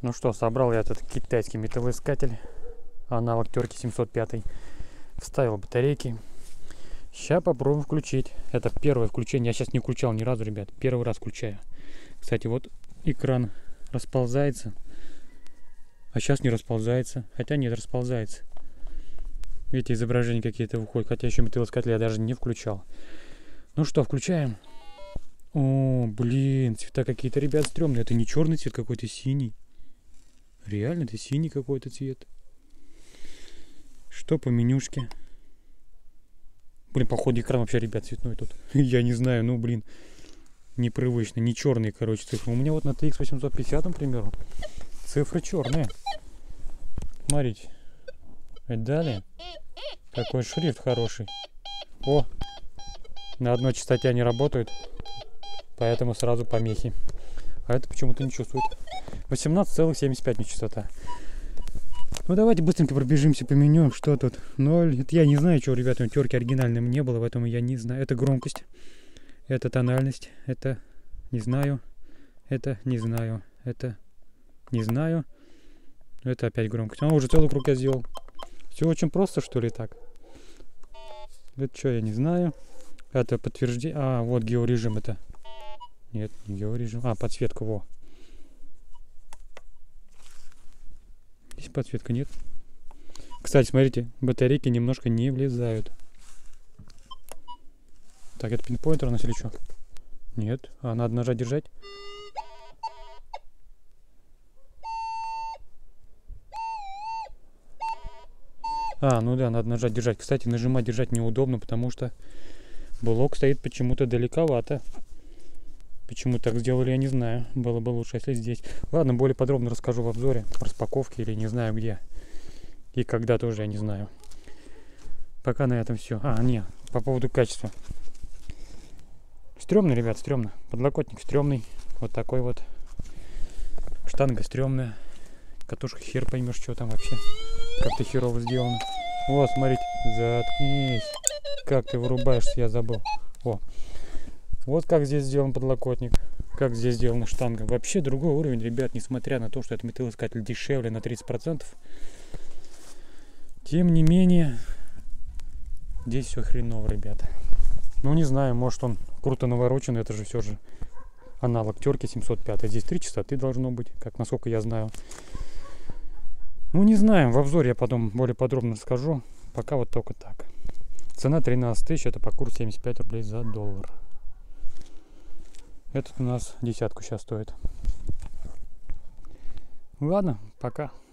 Ну что, собрал я этот китайский металлоискатель, аналог терки 705. Вставил батарейки. Сейчас попробуем включить. Это первое включение. Я сейчас не включал ни разу, ребят. Первый раз включаю. Кстати, вот экран расползается. А сейчас не расползается. Хотя нет, расползается. Видите, изображения какие-то выходят. Хотя еще металлоискатель я даже не включал. Ну что, включаем. О, блин, цвета какие-то, ребят, стрёмные. Это не черный цвет, какой-то синий. Реально, это синий какой-то цвет. Что по менюшке? Блин, походу экран вообще, ребят, цветной тут. Я не знаю, ну, блин, непривычно. Не черные, короче, цифры. У меня вот на TX 850, например, цифры черные. Смотрите. Далее. Какой шрифт хороший. О! На одной частоте они работают. Поэтому сразу помехи. А это почему-то не чувствует. 18,75 частота. Ну давайте быстренько пробежимся по меню. Что тут? 0. Это я не знаю, что, ребята, у терки оригинальным не было, поэтому я не знаю. Это громкость. Это тональность. Это не знаю. Это не знаю. Это не знаю. Это опять громкость. А, уже целый круг я сделал. Все очень просто, что ли, так? Это что, я не знаю. Это подтверждение. А, вот георежим это. Нет, не георежим. А, подсветка, во. Здесь подсветка нет. Кстати, смотрите, батарейки немножко не влезают. Так, это пинпоинтер у нас или что? Нет. А, надо нажать, держать. А, ну да, надо нажать, держать. Кстати, нажимать, держать неудобно, потому что блок стоит почему-то далековато. Почему так сделали, я не знаю. Было бы лучше, если здесь. Ладно, более подробно расскажу в обзоре. Распаковке или не знаю где. И когда тоже, я не знаю. Пока на этом все. А, не, по поводу качества. Стрёмно, ребят, стрёмно. Подлокотник стрёмный. Вот такой вот. Штанга стрёмная. Катушка хер поймешь, что там вообще. Как-то херово сделано. Вот, смотрите. Заткнись. Как ты вырубаешься, я забыл. О. Вот как здесь сделан подлокотник. Как здесь сделана штанга. Вообще другой уровень, ребят, несмотря на то, что это металлоискатель дешевле на 30%. Тем не менее, здесь все хреново, ребята. Ну, не знаю, может он круто наворочен. Это же все же аналог терки 705. Здесь 3 частоты должно быть, как насколько я знаю. Ну, не знаю, в обзоре я потом более подробно расскажу. Пока вот только так. Цена 13 тысяч, это по курсу 75 рублей за доллар. Этот у нас 10 сейчас стоит. Ладно, пока.